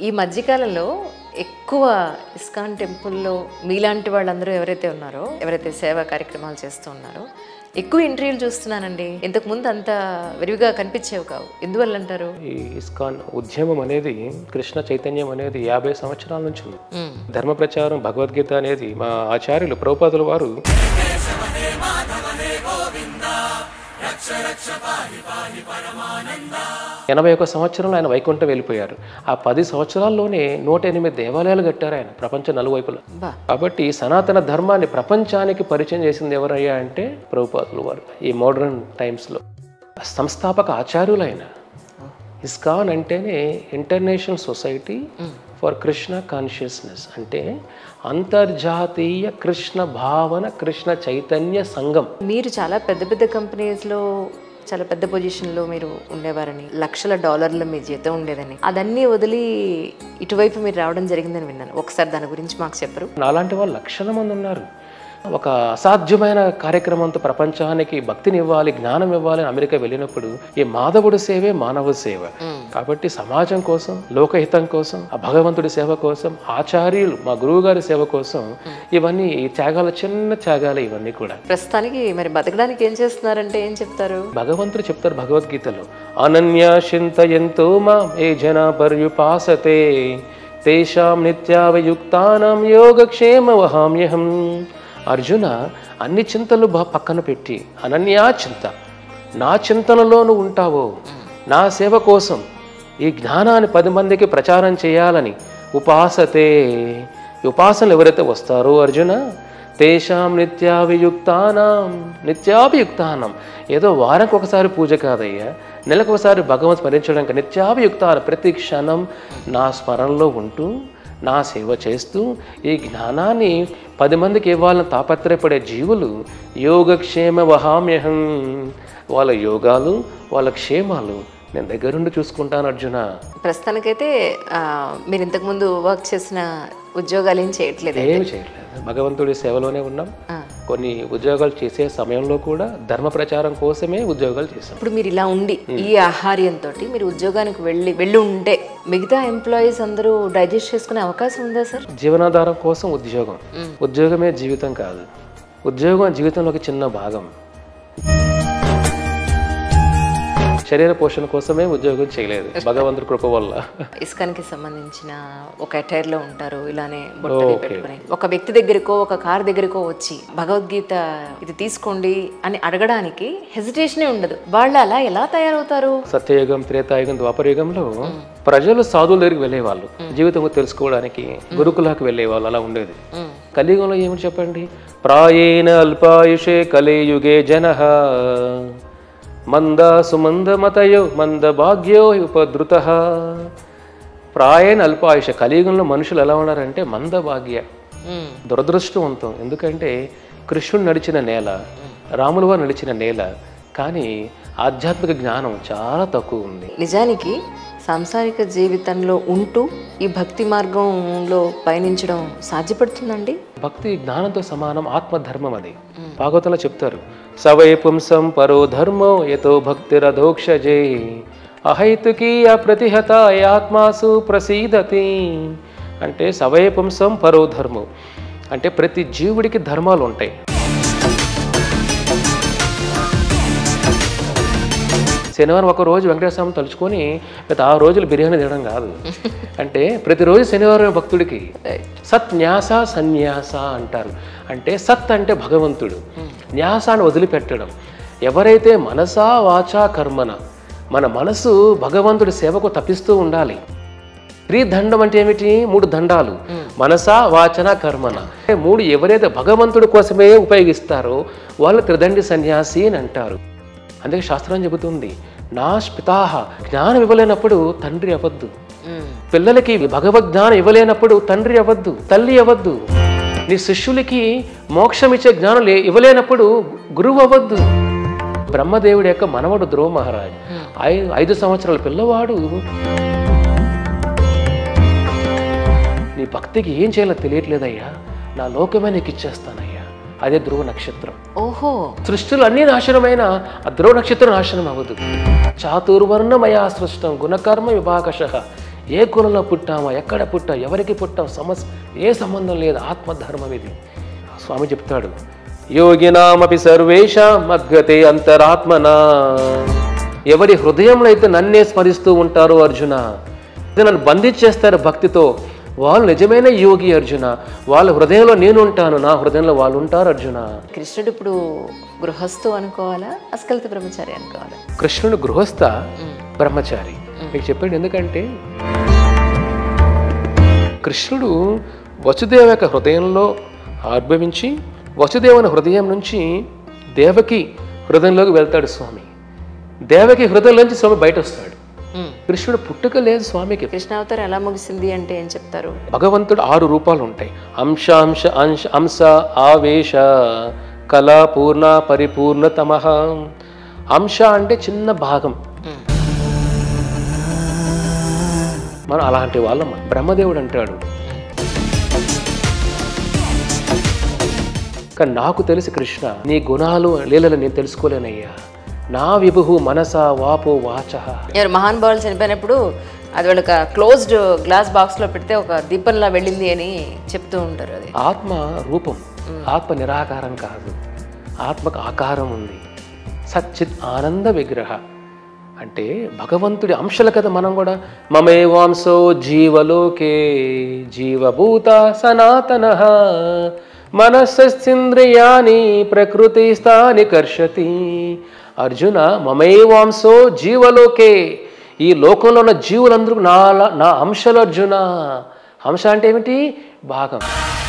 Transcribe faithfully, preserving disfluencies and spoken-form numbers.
ఈ మధ్యకాలంలో ఎక్కువ ఇస్కాన్ టెంపుల్లో మీలాంటి వాళ్ళందరూ ఎవరైతే ఉన్నారో, ఎవరైతే సేవా కార్యక్రమాలు చేస్తూ ఉన్నారో, ఎక్కువ ఇంటర్వ్యూలు చూస్తున్నానండి. ఇంతకు ముందు అంత విరివిగా కనిపించేవి కావు. ఎందువల్ల అంటారు? ఈ ఇస్కాన్ ఉద్యమం అనేది, కృష్ణ చైతన్యం అనేది యాభై సంవత్సరాల నుంచి ఉంది. ధర్మ ప్రచారం, భగవద్గీత అనేది మా ఆచార్యులు ప్రభుపాదుల వారు ఎనభై ఒక సంవత్సరంలో ఆయన వైకుంఠం వెళ్ళిపోయారు. ఆ పది సంవత్సరాల్లోనే నూట ఎనిమిది దేవాలయాలు కట్టారు ఆయన ప్రపంచ నలువైపులా. కాబట్టి సనాతన ధర్మాన్ని ప్రపంచానికి పరిచయం చేసింది ఎవరయ్యా అంటే ప్రభుపాదుల వారు. ఈ మోడర్న్ టైమ్స్లో సంస్థాపక ఆచార్యులు ఆయన. ఇస్కాన్ అంటేనే international society for Krishna consciousness, అంటే అంతర్జాతీయ కృష్ణ భావన, కృష్ణ చైతన్య సంఘం. మీరు చాలా పెద్ద పెద్ద కంపెనీస్లో చాలా పెద్ద పొజిషన్లో మీరు ఉండేవారని, లక్షల డాలర్ల మీ జీతం ఉండేదని, అదన్నీ వదిలి ఇటువైపు మీరు రావడం జరిగిందని విన్నాను. ఒకసారి దాని గురించి మాకు చెప్పరు? నాలాంటి వాళ్ళు లక్షల మంది ఉన్నారు. ఒక అసాధ్యమైన కార్యక్రమంతో ప్రపంచానికి భక్తిని ఇవ్వాలి, జ్ఞానం ఇవ్వాలి. అమెరికా వెళ్ళినప్పుడు ఈ మాధవుడి సేవే మానవ సేవ. కాబట్టి సమాజం కోసం, లోకహితం కోసం, ఆ భగవంతుడి సేవ కోసం, ఆచార్యులు మా గురువు గారి సేవ కోసం, ఇవన్నీ త్యాగాల చిన్న త్యాగాలు ఇవన్నీ కూడా. ప్రస్తుతానికి మరి బతకడానికి ఏం చేస్తున్నారంటే ఏం చెప్తారు? భగవంతుడు చెప్తారు భగవద్గీతలో, అనన్యా చింతయంతో మాం ఏ జనా పర్యుపాసతే తేషాం నిత్యావయుక్తానాం యోగక్షేమ వహామ్యహం. అర్జున, అన్ని చింతలు బా పక్కన పెట్టి అనన్యా చింత, నా చింతనలో నువ్వు ఉంటావో, నా సేవ కోసం ఈ జ్ఞానాన్ని పది మందికి ప్రచారం చేయాలని ఉపాసతే, ఉపాసనలు ఎవరైతే వస్తారో అర్జున, తేషాం నిత్యాభియుక్తానాం, నిత్యాభియుక్తానం, ఏదో వారానికి ఒకసారి పూజ కాదయ్యా, నెలకు ఒకసారి భగవంతు స్మరించడానికి నిత్యాభియుక్తానం, ప్రతి క్షణం నా స్మరణలో ఉంటూ నా సేవ చేస్తూ ఈ జ్ఞానాన్ని పది మందికి ఇవ్వాలని తాపత్రయపడే జీవులు యోగక్షేమ వహామ్యహం, వాళ్ళ యోగాలు, వాళ్ళ క్షేమాలు నేను దగ్గరుండి చూసుకుంటాను అర్జున. ప్రస్తుతానికైతే మీరు ఇంతకుముందు వర్క్ చేసిన ఉద్యోగాలు ఏం చేయట్లేదు? ఏమి చేయట్లేదు, భగవంతుడి సేవలోనే ఉన్నాం. కొన్ని ఉద్యోగాలు చేసే సమయంలో కూడా ధర్మ ప్రచారం కోసమే ఉద్యోగాలు చేశాం. ఇప్పుడు మీరు ఇలా ఉండి ఈ ఆహార్యంతో మీరు ఉద్యోగానికి వెళ్ళి వెళ్ళి ఉంటే మిగతా ఎంప్లాయీస్ అందరూ డైజెస్ట్ చేసుకునే అవకాశం ఉందా సార్? జీవనాధారం కోసం ఉద్యోగం, ఉద్యోగమే జీవితం కాదు. ఉద్యోగం జీవితంలోకి చిన్న భాగం. శరీర పోషణ కోసమే ఉద్యోగం చేయలేదు, భగవంతుడి కృప వల్ల. ఇస్కాన్కి సంబంధించిన ఒక అటైర్లో ఉంటారు, ఇలానే బొట్టలు పెట్టుకుని ఒక వ్యక్తి దగ్గరకో ఒక కార్ దగ్గరకో వచ్చి భగవద్గీత ఇది తీసుకోండి అని అడగడానికి హెసిటేషనే ఉండదు. వాళ్ళు అలా ఎలా తయారవుతారు? సత్యయుగం, త్రేతాయుగం, ద్వాపరయుగంలో ప్రజలు సాధువుల దగ్గరికి వెళ్ళేవాళ్ళు, జీవితం తెలుసుకోవడానికి గురుకులకు వెళ్ళేవాళ్ళు, అలా ఉండేది. కలియుగంలో ఏమిటి చెప్పండి? ప్రాయేణ అల్పాయుషే కలియుగే జనః మంద సుమంద మతయో మంద భాగ్యో ఉపద్రుత. ప్రాయణ అల్పాయుష. కలియుగంలో మనుషులు ఎలా ఉన్నారంటే మంద భాగ్య, దురదృష్టవంతం. ఎందుకంటే కృష్ణుడు నడిచిన నేల, రాములు వారు నడిచిన నేల, కానీ ఆధ్యాత్మిక జ్ఞానం చాలా తక్కువ ఉంది. నిజానికి సాంసారిక జీవితంలో ఉంటూ ఈ భక్తి మార్గంలో పయనించడం సాధ్యపడుతుందండి? భక్తి జ్ఞానంతో సమానం, ఆత్మధర్మం అది. భాగవతంలో చెప్తారు, సవై పుంసం పరో ధర్మో యతో భక్తిరధోక్షజే అహైతుకీ అప్రతిహత ఆత్మాసు ప్రసీదతి. అంటే సవై పుంసం పరో ధర్మం అంటే ప్రతి జీవుడికి ధర్మాలు ఉంటాయి. శనివారం ఒక రోజు వెంకటేశ్వరం తలుచుకొని ఆ రోజులు బిర్యానీ తినడం కాదు. అంటే ప్రతిరోజు శనివారం భక్తుడికి సత్ న్యాస సన్యాస అంటారు. అంటే సత్ అంటే భగవంతుడు, న్యాసాన్ని వదిలిపెట్టడం. ఎవరైతే మనసా వాచా కర్మన, మన మనసు భగవంతుడి సేవకు తప్పిస్తూ ఉండాలి. త్రిదండం అంటే ఏమిటి? మూడు దండాలు, మనసా వాచన కర్మన. మూడు ఎవరైతే భగవంతుడి కోసమే ఉపయోగిస్తారో వాళ్ళు త్రిదండి సన్యాసి అని అంటారు. అందుకే శాస్త్రం చెబుతుంది, నాష్ పితాహ, జ్ఞానం ఇవ్వలేనప్పుడు తండ్రి అవ్వద్దు. పిల్లలకి భగవద్జ్ఞానం ఇవ్వలేనప్పుడు తండ్రి అవ్వద్దు, తల్లి అవ్వద్దు. నీ శిష్యులకి మోక్షం ఇచ్చే జ్ఞానం ఇవ్వలేనప్పుడు గురువు అవ్వద్దు. బ్రహ్మదేవుడి యొక్క మనవడు ధ్రువ మహారాజ్, ఐదు ఐదు సంవత్సరాల పిల్లవాడు నీ భక్తికి ఏం చేయాలో తెలియట్లేదయ్యా, నా లోకమే నీకు ఇచ్చేస్తానయ్యా. అదే ధ్రువ నక్షత్రం. ఓహో, సృష్టిలో అన్ని నాశనమైన ఆ ధ్రువ నక్షత్రం నాశనం అవ్వదు. చాతుర్వర్ణమయా సృష్టం గుణకర్మ విభాగశః ఏ కులంలో పుట్టామా, ఎక్కడ పుట్టా, ఎవరికి పుట్టాం, సమస్య ఏ సంబంధం లేదు. ఆత్మధర్మం ఇది. స్వామి చెప్తాడు, యోగినామపి సర్వేషాం మద్గతే అంతరాత్మనా. ఎవరి హృదయంలో అయితే నన్నే స్మరిస్తూ ఉంటారో అర్జున, నన్ను బంధించేస్తారు భక్తితో, వాళ్ళు నిజమైన యోగి అర్జున. వాళ్ళ హృదయంలో నేను ఉంటాను, నా హృదయంలో వాళ్ళు ఉంటారు అర్జున. కృష్ణుడు ఇప్పుడు గృహస్థు అనుకోవాలా, అస్కలిత బ్రహ్మచారి అనుకోవాలా? కృష్ణుడు గృహస్థ, బ్రహ్మచారి. మీకు చెప్పండి, ఎందుకంటే కృష్ణుడు వసుదేవ యొక్క హృదయంలో ఆవిర్భవించి వసుదేవుని హృదయం నుంచి దేవకి హృదయంలోకి వెళ్తాడు స్వామి. దేవకి హృదయంలోంచి స్వామి బయట వస్తాడు. కృష్ణుడు పుట్టుక లేదు స్వామికి. కృష్ణావతారం ఎలా ముగిసింది అంటే ఏం చెప్తారు? భగవంతుడు ఆరు రూపాలు ఉంటాయి. అంశ అంశ అంశ అంశ ఆవేశ కళా పూర్ణ పరిపూర్ణతమ. అంశ అంటే చిన్న భాగం, మనం అలాంటి వాళ్ళం. బ్రహ్మదేవుడు అంటాడు, కానీ నాకు తెలిసి కృష్ణ నీ గుణాలు లీలలు నేను తెలుసుకోలేనయ్యా. నా విభు మనస వాపో వాచ. ఎవరు మహానుభావులు చనిపోయినప్పుడు అది వాళ్ళకి క్లోజ్డ్ గ్లాస్ బాక్స్ లో పెడితే ఒక దీపంలా వెళ్ళింది అని చెప్తూ ఉంటారు. అది ఆత్మ రూపం, ఆత్మ నిరాకారం కాదు, ఆత్మకు ఆకారం ఉంది. సచ్చిత్ ఆనంద విగ్రహ అంటే భగవంతుడి అంశల కదా మనం కూడా. మమేవాంసో జీవలోకే జీవభూత సనాతన మనస్సింద్రియాని ప్రకృతి స్థాని కర్షతి. అర్జున మమైవాంసో జీవలోకే, ఈ లోకంలో ఉన్న జీవులందరూ నా నా అంశలు అర్జున. అంశ అంటే ఏమిటి? భాగం.